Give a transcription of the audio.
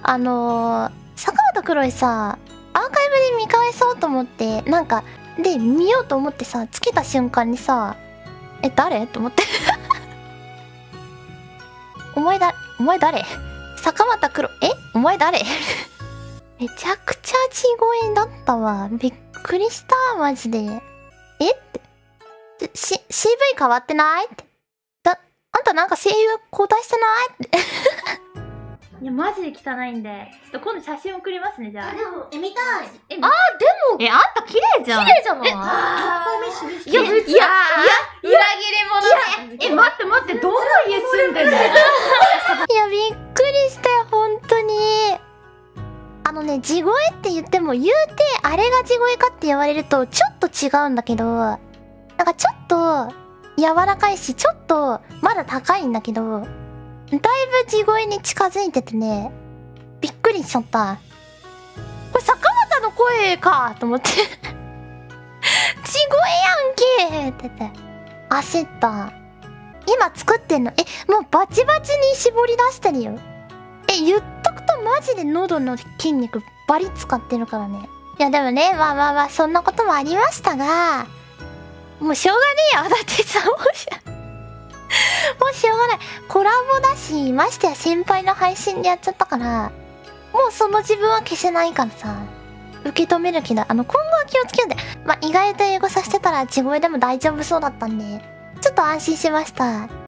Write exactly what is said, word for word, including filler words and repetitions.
あのー、坂本黒いさ、アーカイブで見返そうと思って、なんか、で、見ようと思ってさ、つけた瞬間にさ、え、誰と思って。お前だ、お前誰坂本黒、えお前誰めちゃくちゃ地声だったわ。びっくりした、マジで。えって。し、シーブイ 変わってないって。だ、あんたなんか声優交代してないって。いや、マジで汚いんで。ちょっと今度写真送りますね、じゃあ。 でも、え、見たい。 え、 あー、でも、 え、あんた綺麗じゃん。 綺麗じゃない？ あいや、いや、いや、 裏切り者ね。え、待って待って、どの家住んでんの？いや、びっくりしたよ、本当に。あのね、地声って言っても、言うて、あれが地声かって言われると、ちょっと違うんだけど、なんかちょっと、柔らかいし、ちょっと、まだ高いんだけど、だいぶ地声に近づいててね、びっくりしちゃった。これ坂本の声かと思って。地声やんけって言って。焦った。今作ってんの。え、もうバチバチに絞り出してるよ。え、言っとくとマジで喉の筋肉バリ使ってるからね。いやでもね、まあまあまあ、そんなこともありましたが、もうしょうがねえよ。だってさ、もうし、もうしょうがない。コラボだし、ましてや先輩の配信でやっちゃったから、もうその自分は消せないからさ、受け止める気だ。あの、今後は気をつけようって。まあ、意外と英語させてたら地声でも大丈夫そうだったんで、ちょっと安心しました。